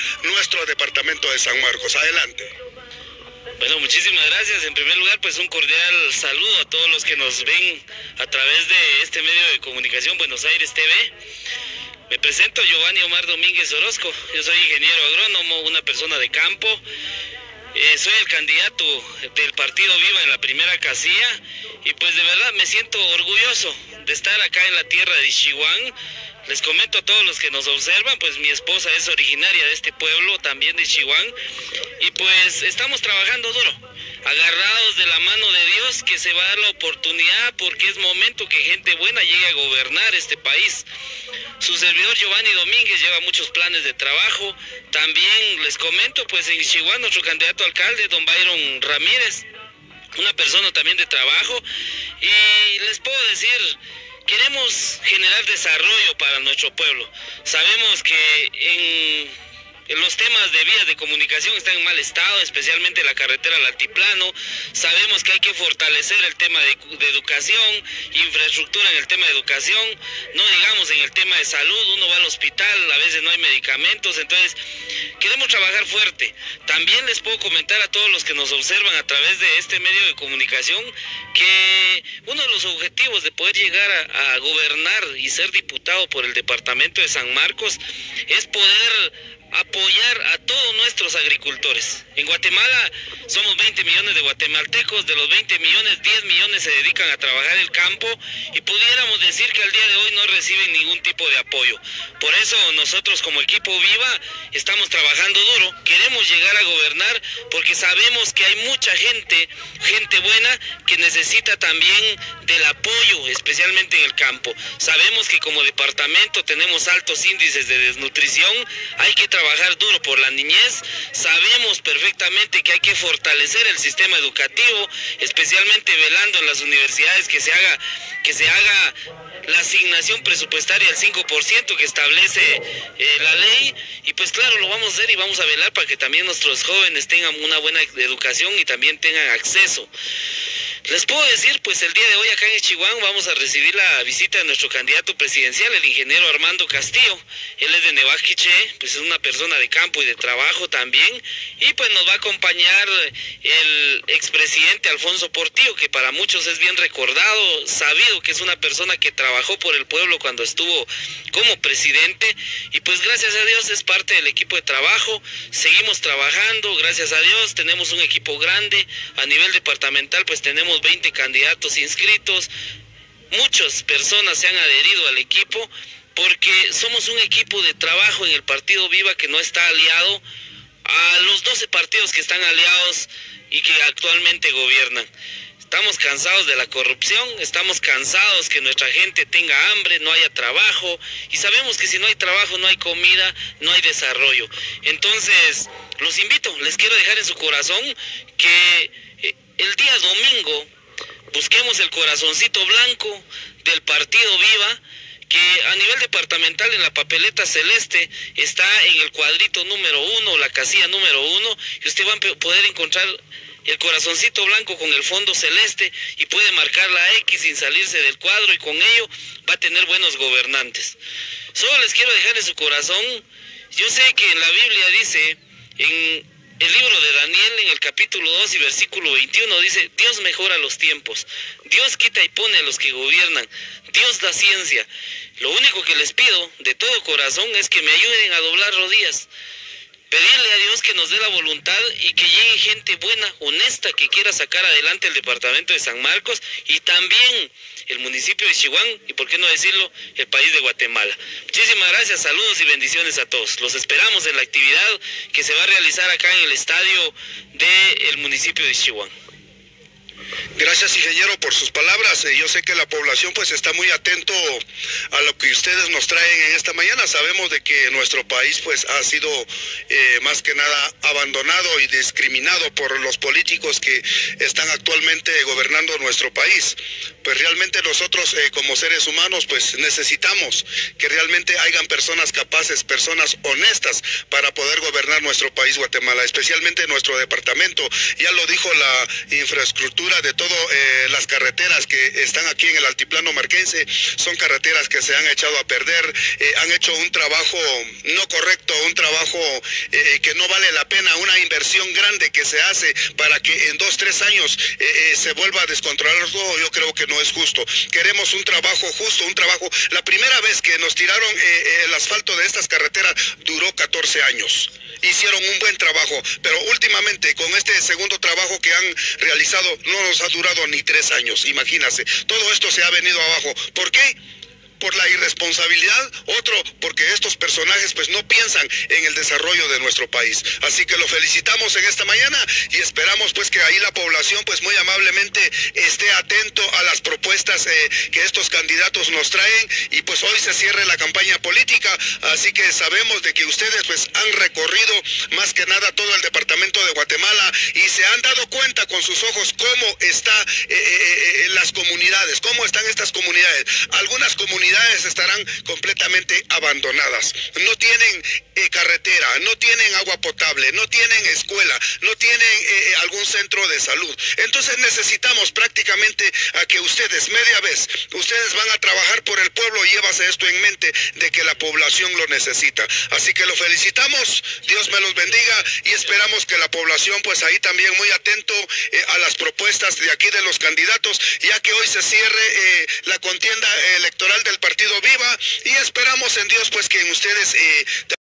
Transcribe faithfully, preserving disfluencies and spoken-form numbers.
nuestro departamento de San Marcos. Adelante. Bueno, muchísimas gracias. En primer lugar, pues un cordial saludo a todos los que nos ven a través de este medio de comunicación Buenos Aires T V. Me presento, Giovanni Omar Domínguez Orozco. Yo soy ingeniero agrónomo, una persona de campo. Eh, soy el candidato del Partido Viva en la primera casilla y pues de verdad me siento orgulloso de estar acá en la tierra de Ixiguán. Les comento a todos los que nos observan, pues mi esposa es originaria de este pueblo, también de Ixiguán, y pues estamos trabajando duro, agarrados de la mano de Dios, que se va a dar la oportunidad porque es momento que gente buena llegue a gobernar este país. Su servidor Giovanni Domínguez lleva muchos planes de trabajo. También les comento, pues en Ixiguán nuestro candidato a alcalde, don Byron Ramírez, una persona también de trabajo, y les puedo decir, queremos generar desarrollo para nuestro pueblo. Sabemos que en los temas de vías de comunicación están en mal estado, especialmente la carretera al altiplano. Sabemos que hay que fortalecer el tema de, de educación, infraestructura en el tema de educación, no digamos en el tema de salud. Uno va al hospital, a veces no hay medicamentos, entonces queremos trabajar fuerte. También les puedo comentar a todos los que nos observan a través de este medio de comunicación que uno de los objetivos de poder llegar a, a gobernar y ser diputado por el departamento de San Marcos es poder apoyar a todos nuestros agricultores. En Guatemala somos veinte millones de guatemaltecos, de los veinte millones, diez millones se dedican a trabajar el campo y pudiéramos decir que al día de hoy no reciben ningún tipo de apoyo. Por eso nosotros como equipo Viva estamos trabajando duro, queremos llegar a gobernar porque sabemos que hay mucha gente, gente buena que necesita también del apoyo, especialmente en el campo. Sabemos que como departamento tenemos altos índices de desnutrición, hay que trabajar trabajar duro por la niñez. Sabemos perfectamente que hay que fortalecer el sistema educativo, especialmente velando en las universidades que se haga que se haga la asignación presupuestaria del cinco por ciento que establece eh, la ley, y pues claro, lo vamos a hacer y vamos a velar para que también nuestros jóvenes tengan una buena educación y también tengan acceso. Les puedo decir, pues el día de hoy acá en Ixiguán vamos a recibir la visita de nuestro candidato presidencial, el ingeniero Armando Castillo. Él es de Nevaquiche, pues es una persona de campo y de trabajo también, y pues nos va a acompañar el expresidente Alfonso Portillo, que para muchos es bien recordado, sabido que es una persona que trabajó por el pueblo cuando estuvo como presidente, y pues gracias a Dios es parte del equipo de trabajo. Seguimos trabajando, gracias a Dios, tenemos un equipo grande. A nivel departamental pues tenemos veinte candidatos inscritos, muchas personas se han adherido al equipo porque somos un equipo de trabajo en el Partido Viva que no está aliado a los doce partidos que están aliados y que actualmente gobiernan. Estamos cansados de la corrupción, estamos cansados que nuestra gente tenga hambre, no haya trabajo, y sabemos que si no hay trabajo, no hay comida, no hay desarrollo. Entonces, los invito, les quiero dejar en su corazón que el día domingo busquemos el corazoncito blanco del Partido Viva, que a nivel departamental en la papeleta celeste está en el cuadrito número uno, la casilla número uno, y usted va a poder encontrar el corazoncito blanco con el fondo celeste y puede marcar la X sin salirse del cuadro, y con ello va a tener buenos gobernantes. Solo les quiero dejar en su corazón, yo sé que en la Biblia dice, en el libro de Daniel, en el capítulo dos y versículo veintiuno, dice: Dios mejora los tiempos, Dios quita y pone a los que gobiernan, Dios da ciencia. Lo único que les pido de todo corazón es que me ayuden a doblar rodillas, pedirle a Dios que nos dé la voluntad y que llegue gente buena, honesta, que quiera sacar adelante el departamento de San Marcos y también el municipio de Ixiguán y, por qué no decirlo, el país de Guatemala. Muchísimas gracias, saludos y bendiciones a todos. Los esperamos en la actividad que se va a realizar acá en el estadio del municipio de Ixiguán. Gracias, ingeniero, por sus palabras. Yo sé que la población pues está muy atento a lo que ustedes nos traen en esta mañana. Sabemos de que nuestro país pues ha sido eh, más que nada abandonado y discriminado por los políticos que están actualmente gobernando nuestro país. Pues realmente nosotros eh, como seres humanos pues necesitamos que realmente hayan personas capaces, personas honestas para poder gobernar nuestro país Guatemala, especialmente nuestro departamento. Ya lo dijo la infraestructura de todo eh, las carreteras que están aquí en el altiplano marquense son carreteras que se han echado a perder, eh, han hecho un trabajo no correcto, un trabajo eh, que no vale la pena, una inversión grande que se hace para que en dos, tres años eh, eh, se vuelva a descontrolar todo. Yo creo que no es justo. Queremos un trabajo justo, un trabajo. La primera vez que nos tiraron eh, el asfalto de estas carreteras duró catorce años. Hicieron un buen trabajo, pero últimamente con este segundo trabajo que han realizado no nos ha durado ni tres años, imagínense. Todo esto se ha venido abajo. ¿Por qué? Por la irresponsabilidad, otro porque estos personajes pues no piensan en el desarrollo de nuestro país. Así que lo felicitamos en esta mañana y esperamos pues que ahí la población pues muy amablemente esté atento a las propuestas eh, que estos candidatos nos traen, y pues hoy se cierre la campaña política, así que sabemos de que ustedes pues han recorrido más que nada todo el departamento de Guatemala y se han dado cuenta con sus ojos cómo está eh, eh, las comunidades, cómo están estas comunidades. Algunas comunidades estarán completamente abandonadas, no tienen eh, carretera, no tienen agua potable, no tienen escuela, no tienen eh, algún centro de salud. Entonces necesitamos prácticamente a que ustedes, media vez, ustedes van a trabajar por el pueblo y llévase esto en mente de que la población lo necesita. Así que lo felicitamos, Dios me los bendiga y esperamos que la población pues ahí también muy atento eh, a las propuestas de aquí de los candidatos, ya que hoy se cierre eh, la contienda electoral del Partido Viva, y esperamos en Dios pues que en ustedes eh,